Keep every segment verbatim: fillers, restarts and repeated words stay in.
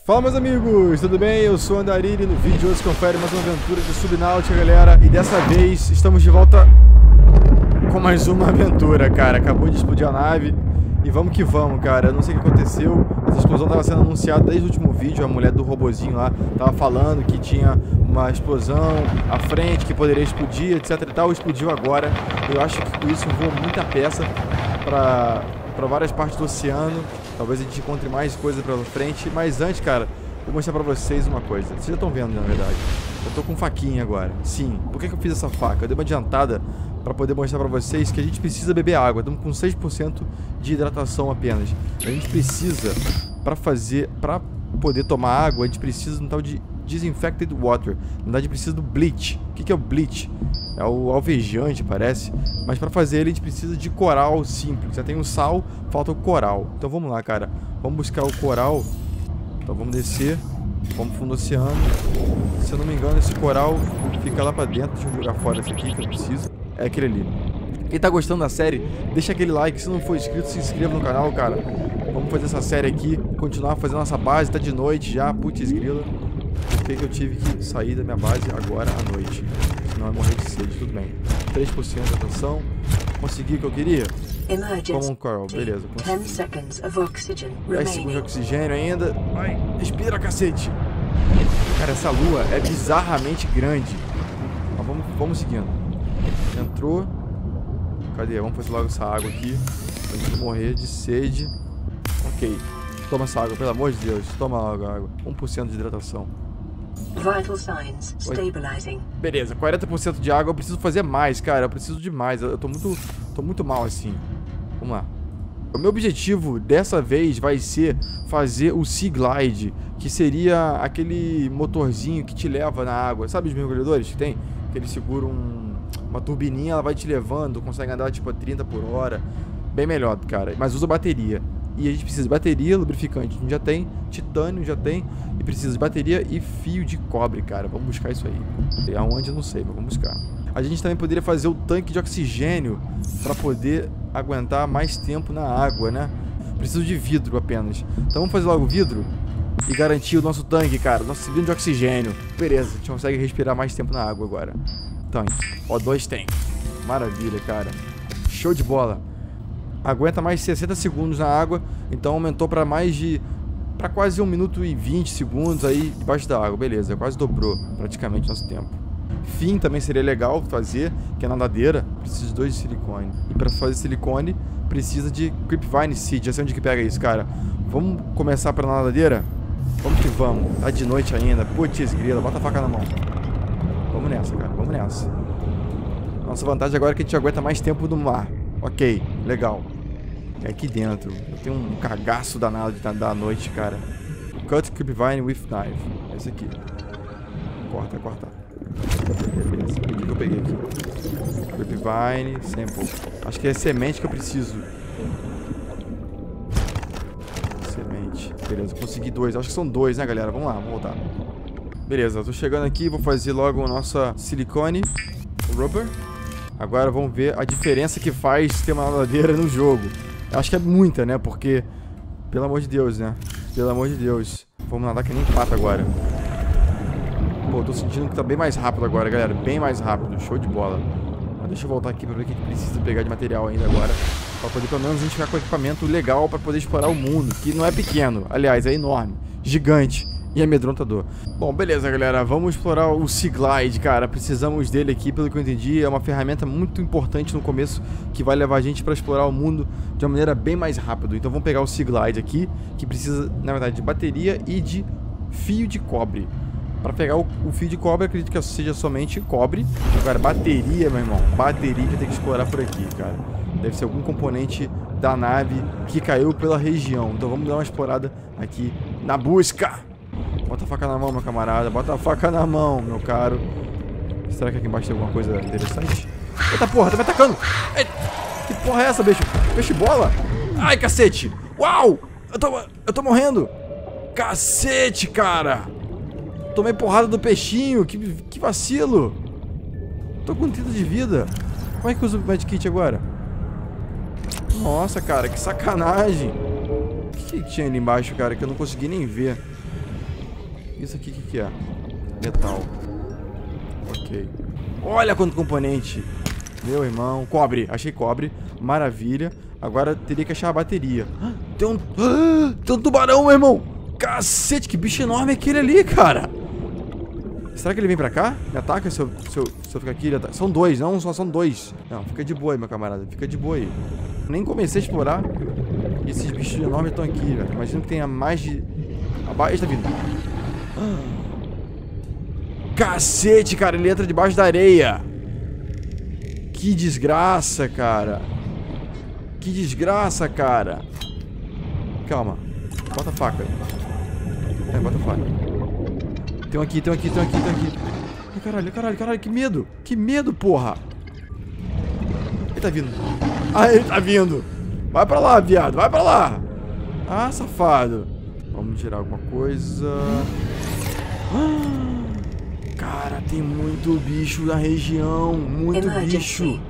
Fala, meus amigos, tudo bem? Eu sou o Andarilho e no vídeo de hoje confere mais uma aventura de Subnáutica, galera. E dessa vez estamos de volta com mais uma aventura, cara. Acabou de explodir a nave e vamos que vamos, cara. Eu não sei o que aconteceu, essa explosão estava sendo anunciada desde o último vídeo. A mulher do robozinho lá estava falando que tinha uma explosão à frente, que poderia explodir, etc e tal. Explodiu agora. Eu acho que com isso voou muita peça para... para várias partes do oceano. Talvez a gente encontre mais coisa pela frente. Mas antes, cara, vou mostrar pra vocês uma coisa. Vocês já estão vendo, na verdade. Eu tô com faquinha agora. Sim, por que que eu fiz essa faca? Eu dei uma adiantada pra poder mostrar pra vocês que a gente precisa beber água. Estamos com seis por cento de hidratação apenas. A gente precisa, pra fazer, pra poder tomar água, a gente precisa de um tal de Disinfected Water. Na verdade, precisa do Bleach. O que que é o Bleach? É o alvejante, parece. Mas pra fazer ele, a gente precisa de coral simples. Já tem o sal, falta o coral. Então vamos lá, cara. Vamos buscar o coral. Então vamos descer. Vamos fundo do oceano. Se eu não me engano, esse coral fica lá pra dentro. Deixa eu jogar fora esse aqui que eu preciso. É aquele ali. Quem tá gostando da série, deixa aquele like. Se não for inscrito, se inscreva no canal, cara. Vamos fazer essa série aqui. Continuar fazendo nossa base. Tá de noite já. Putz grila. Por que que eu tive que sair da minha base agora à noite? Senão eu morrer de sede, tudo bem. três por cento de atenção. Consegui o que eu queria? Como um coral, beleza. dez segundos de oxigênio ainda. Ai, respira, cacete. Cara, essa lua é bizarramente grande. Mas vamos, vamos seguindo. Entrou. Cadê? Vamos fazer logo essa água aqui. Pra gente não morrer de sede. Ok. Toma essa água, pelo amor de Deus. Toma logo a água. um por cento de hidratação. Vital signs stabilizing. Beleza, quarenta por cento de água. Eu preciso fazer mais, cara. Eu preciso de mais. Eu tô muito, tô muito mal assim. Vamos lá. O meu objetivo dessa vez vai ser fazer o Sea Glide, que seria aquele motorzinho que te leva na água. Sabe os mergulhadores que tem? Que eles seguram um, uma turbininha, ela vai te levando, consegue andar tipo a trinta por hora. Bem melhor, cara. Mas usa bateria. E a gente precisa de bateria, lubrificante a gente já tem, titânio já tem, e precisa de bateria e fio de cobre, cara. Vamos buscar isso aí. Aonde eu não sei, mas vamos buscar. A gente também poderia fazer o tanque de oxigênio para poder aguentar mais tempo na água, né? Preciso de vidro apenas. Então vamos fazer logo o vidro e garantir o nosso tanque, cara. Nosso cilindro de oxigênio. Beleza, a gente consegue respirar mais tempo na água agora. Tanque. O dois tem. Maravilha, cara. Show de bola. Aguenta mais sessenta segundos na água. Então aumentou para mais de... para quase um minuto e vinte segundos aí debaixo da água. Beleza, quase dobrou praticamente nosso tempo. Fim também seria legal fazer, que é nadadeira. Precisa de dois de silicone. E para fazer silicone, precisa de Creepvine Seed. Já sei onde que pega isso, cara. Vamos começar para nadadeira? Vamos que vamos. Tá de noite ainda. Putz grila, bota a faca na mão. Vamos nessa, cara. Vamos nessa. Nossa vantagem agora é que a gente aguenta mais tempo no mar. Ok, legal. É aqui dentro. Eu tenho um cagaço danado de da noite, cara. Cut Creepvine with Knife. Esse aqui. Corta, corta. Beleza. O que eu peguei aqui? Creepvine, sample. Acho que é semente que eu preciso. Semente. Beleza, consegui dois. Acho que são dois, né, galera? Vamos lá, vamos voltar. Beleza, eu tô chegando aqui. Vou fazer logo a nossa silicone. Rubber. Agora vamos ver a diferença que faz ter uma nadadeira no jogo. Eu acho que é muita, né? Porque, pelo amor de Deus, né? Pelo amor de Deus. Vamos nadar que nem pato agora. Pô, tô sentindo que tá bem mais rápido agora, galera. Bem mais rápido. Show de bola. Mas deixa eu voltar aqui pra ver o que a gente precisa pegar de material ainda agora. Pra poder, pelo menos, a gente ficar com equipamento legal pra poder explorar o mundo. Que não é pequeno. Aliás, é enorme. Gigante. E amedrontador. Bom, beleza, galera. Vamos explorar o Sea Glide, cara. Precisamos dele aqui, pelo que eu entendi. É uma ferramenta muito importante no começo que vai levar a gente para explorar o mundo de uma maneira bem mais rápida. Então vamos pegar o Sea Glide aqui, que precisa, na verdade, de bateria e de fio de cobre. Para pegar o, o fio de cobre, acredito que seja somente cobre. Agora, bateria, meu irmão. Bateria vai ter que explorar por aqui, cara. Deve ser algum componente da nave que caiu pela região. Então vamos dar uma explorada aqui na busca. Bota a faca na mão, meu camarada. Bota a faca na mão, meu caro. Será que aqui embaixo tem alguma coisa interessante? Eita porra, tá me atacando! Eita, que porra é essa, bicho? Peixe bola? Ai, cacete! Uau! Eu tô, eu tô morrendo! Cacete, cara! Tomei porrada do peixinho. Que, que vacilo! Tô com trinta de vida. Como é que usa o medkit agora? Nossa, cara, que sacanagem! O que, que tinha ali embaixo, cara, que eu não consegui nem ver? Isso aqui, o que, que é? Metal. Ok. Olha quanto componente. Meu irmão. Cobre. Achei cobre. Maravilha. Agora teria que achar a bateria. Tem um... Tem um tubarão, meu irmão. Cacete, que bicho enorme é aquele ali, cara. Será que ele vem pra cá? Me ataca se eu, se eu, se eu ficar aqui? Ele ataca. São dois, não só são dois. Não, fica de boa aí, meu camarada. Fica de boa aí. Nem comecei a explorar. E esses bichos enormes estão aqui, velho. Imagino que tenha mais de... Abaixo, tá vindo. Cacete, cara. Ele entra debaixo da areia. Que desgraça, cara. Que desgraça, cara. Calma. Bota a faca. É, bota a faca. Tem um aqui, tem um aqui, tem um aqui, tem um aqui. Ai, caralho, caralho, caralho. Que medo. Que medo, porra. Ele tá vindo. Ah, ele tá vindo. Vai pra lá, viado. Vai pra lá. Ah, safado. Vamos tirar alguma coisa. Ah, cara, tem muito bicho na região. Muito bicho.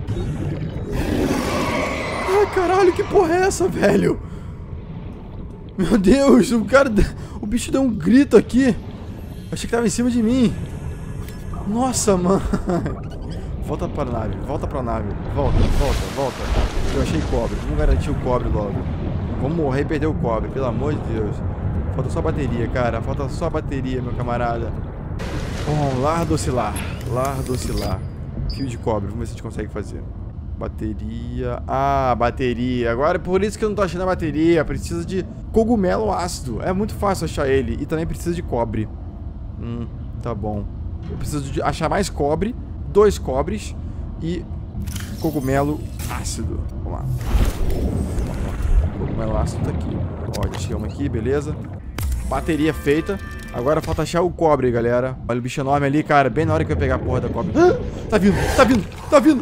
Ai, caralho, que porra é essa, velho? Meu Deus, o cara... O bicho deu um grito aqui. Achei que tava em cima de mim. Nossa, mano. Volta pra nave, volta pra nave. Volta, volta, volta. Eu achei cobre. Vamos garantir o cobre logo. Vamos morrer e perder o cobre, pelo amor de Deus. Falta só bateria, cara. Falta só bateria, meu camarada. Bom, lardo oscilar. Lardo oscilar. Fio de cobre, vamos ver se a gente consegue fazer. Bateria. Ah, bateria. Agora é por isso que eu não tô achando a bateria. Precisa de cogumelo ácido. É muito fácil achar ele. E também precisa de cobre. Hum, tá bom. Eu preciso de achar mais cobre. Dois cobres. E cogumelo ácido. Vamos lá. Cogumelo ácido tá aqui. Ó, achei uma aqui, beleza. Bateria feita. Agora falta achar o cobre, galera. Olha o bicho enorme ali, cara. Bem na hora que eu pegar a porra da cobre. Ah, tá vindo, tá vindo, tá vindo.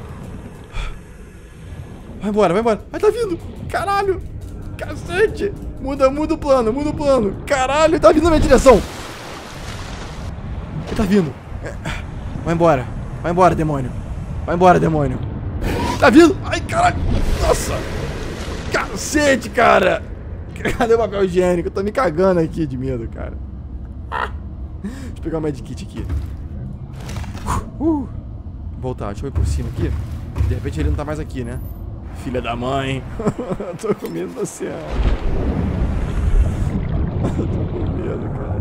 Vai embora, vai embora. Ai, tá vindo. Caralho. Cacete. Muda, muda o plano, muda o plano. Caralho, tá vindo na minha direção. Ele tá vindo. Vai embora. Vai embora, demônio. Vai embora, demônio. Tá vindo. Ai, caralho. Nossa. Cacete, cara. Cadê o papel higiênico? Eu tô me cagando aqui de medo, cara. Deixa eu pegar o medkit aqui. Uh. Voltar, deixa eu ir por cima aqui. De repente ele não tá mais aqui, né? Filha da mãe. Eu tô com medo do oceano. Eu tô com medo, cara.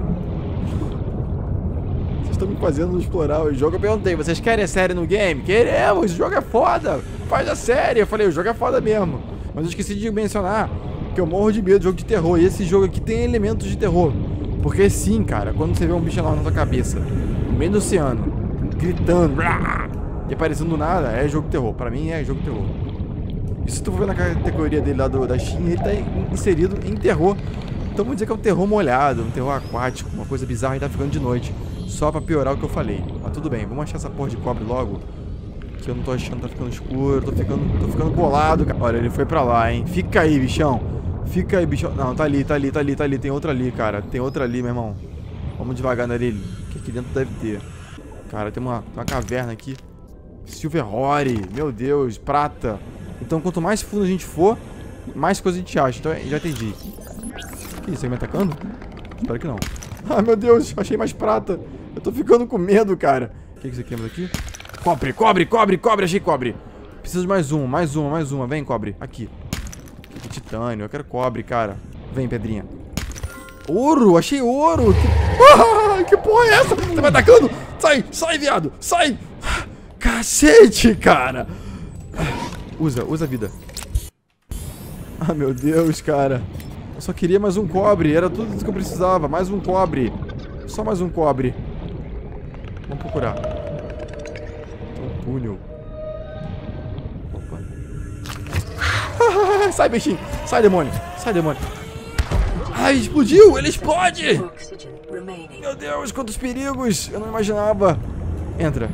Vocês estão me fazendo explorar o jogo. Eu perguntei, vocês querem a série no game? Queremos, o jogo é foda. Faz a série. Eu falei, o jogo é foda mesmo. Mas eu esqueci de mencionar que eu morro de medo de jogo de terror. E esse jogo aqui tem elementos de terror. Porque sim, cara, quando você vê um bicho enorme na tua cabeça, no meio do oceano, gritando, e aparecendo do nada, é jogo de terror. Pra mim é jogo de terror. E se tu for ver na categoria dele lá do, da Steam, ele tá inserido em terror. Então vamos dizer que é um terror molhado, um terror aquático, uma coisa bizarra e tá ficando de noite. Só pra piorar o que eu falei. Mas tudo bem, vamos achar essa porra de cobre logo. Que eu não tô achando, tá ficando escuro, tô ficando, tô ficando bolado, cara. Olha, ele foi pra lá, hein. Fica aí, bichão. Fica aí, bichão. Não, tá ali, tá ali, tá ali, tá ali. Tem outra ali, cara. Tem outra ali, meu irmão. Vamos devagar nele. Que aqui dentro deve ter. Cara, tem uma, uma caverna aqui. Silver Rory. Meu Deus, prata. Então, quanto mais fundo a gente for, mais coisa a gente acha. Então, já entendi. Que isso? Ele me atacando? Espero que não. Ah, meu Deus. Achei mais prata. Eu tô ficando com medo, cara. O que é que você queima aqui? Cobre, cobre, cobre, cobre. Achei cobre. Preciso de mais uma, mais uma, mais uma. Vem, cobre. Aqui. Que titânio. Eu quero cobre, cara. Vem, pedrinha. Ouro. Achei ouro. Que, ah, que porra é essa? Tá me atacando? Sai, sai, viado. Sai. Cacete, cara. Usa, usa a vida. Ah, meu Deus, cara. Eu só queria mais um cobre. Era tudo isso que eu precisava. Mais um cobre. Só mais um cobre. Vamos procurar. Um túnel. Opa. Sai, bichinho. Sai, demônio. Sai, demônio. Ai, explodiu. Ele explode. Meu Deus, quantos perigos. Eu não imaginava. Entra.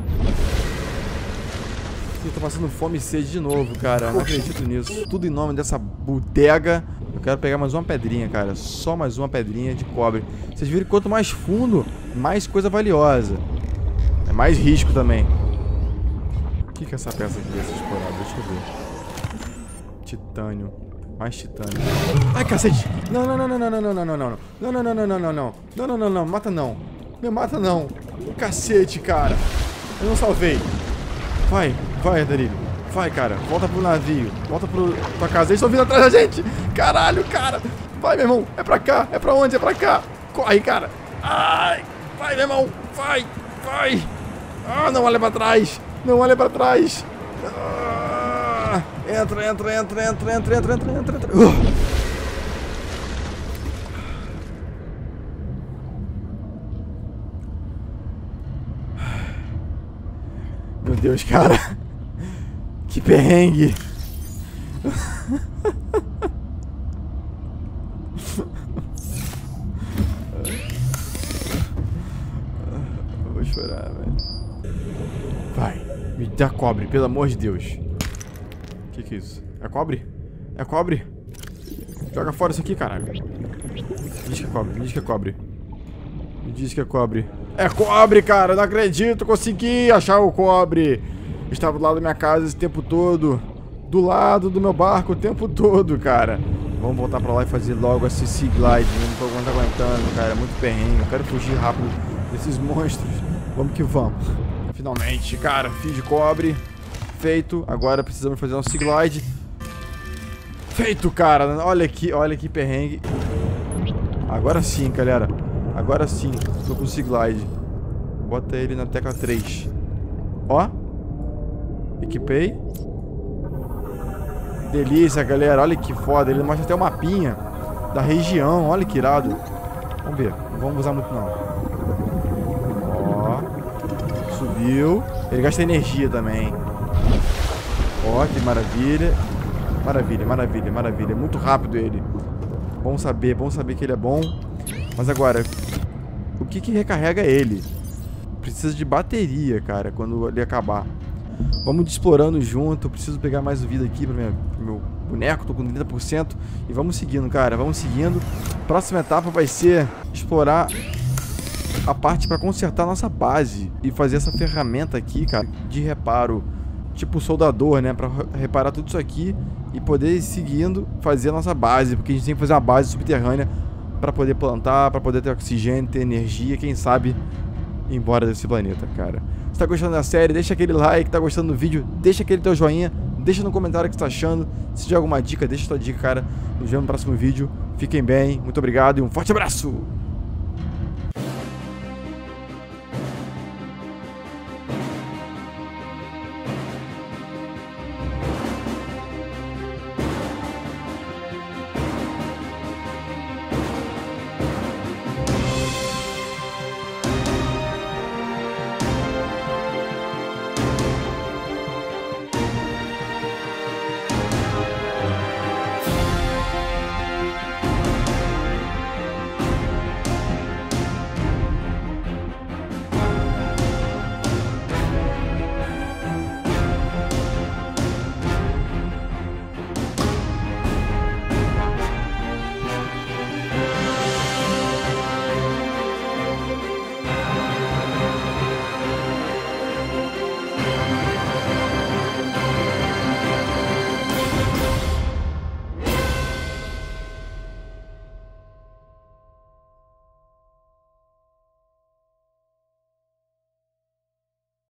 Eu tô passando fome e sede de novo, cara. Não acredito nisso. Tudo em nome dessa bodega. Eu quero pegar mais uma pedrinha, cara. Só mais uma pedrinha de cobre. Vocês viram que quanto mais fundo, mais coisa valiosa. É mais risco também. O que que é essa peça aqui dessa explorada? Deixa eu ver. Titânio. Mais titânio. Ai, cacete. Não, não, não, não, não, não, não, não, não, não. Não, não, não, não, não, não, não. Não, não, não, não. Mata não. Me mata não. Cacete, cara. Eu não salvei. Vai, vai, Andarilho. Vai, cara. Volta pro navio. Volta pro tua casa. Eles estão vindo atrás da gente. Caralho, cara. Vai, meu irmão. É pra cá. É pra onde? É pra cá. Corre, cara. Ai. Vai, meu irmão. Vai. Vai. Ah, não olha pra trás. Não olha pra trás. Ah, entra, entra, entra, entra, entra, entra, entra, entra, entra. Uh. Meu Deus, cara. Que perrengue. Eu vou chorar, velho. Vai. Me dá cobre, pelo amor de Deus. Que que é isso? É cobre? É cobre? Joga fora isso aqui, caralho. Me diz que é cobre, me diz que é cobre. Me diz que é cobre. É cobre, cara, não acredito, consegui achar o cobre. Estava do lado da minha casa esse tempo todo. Do lado do meu barco o tempo todo, cara. Vamos voltar pra lá e fazer logo esse Sea Glide. Não tô aguentando, cara, é muito perrengue. Eu quero fugir rápido desses monstros. Vamos que vamos. Finalmente, cara, fio de cobre. Feito, agora precisamos fazer um Sea Glide. Feito, cara, olha aqui, olha que perrengue. Agora sim, galera. Agora sim, tô com o Sea Glide. Bota ele na tecla três. Ó. Equipei. Delícia, galera. Olha que foda. Ele mostra até o mapinha da região. Olha que irado. Vamos ver. Não vamos usar muito, não. Ó. Subiu. Ele gasta energia também. Ó, que maravilha. Maravilha, maravilha, maravilha. Muito rápido ele. Bom saber, bom saber que ele é bom. Mas agora, o que que recarrega ele? Precisa de bateria, cara, quando ele acabar. Vamos explorando junto. Eu preciso pegar mais vida aqui para o meu boneco. Tô com trinta por cento. E vamos seguindo, cara. Vamos seguindo. Próxima etapa vai ser explorar a parte para consertar a nossa base. E fazer essa ferramenta aqui, cara, de reparo. Tipo soldador, né? Para reparar tudo isso aqui. E poder ir seguindo, fazer a nossa base. Porque a gente tem que fazer uma base subterrânea para poder plantar, para poder ter oxigênio, ter energia, quem sabe ir embora desse planeta, cara. Se tá gostando da série, deixa aquele like, tá gostando do vídeo, deixa aquele teu joinha, deixa no comentário o que você tá achando. Se tiver alguma dica, deixa tua dica, cara. Nos vemos no próximo vídeo. Fiquem bem, muito obrigado e um forte abraço!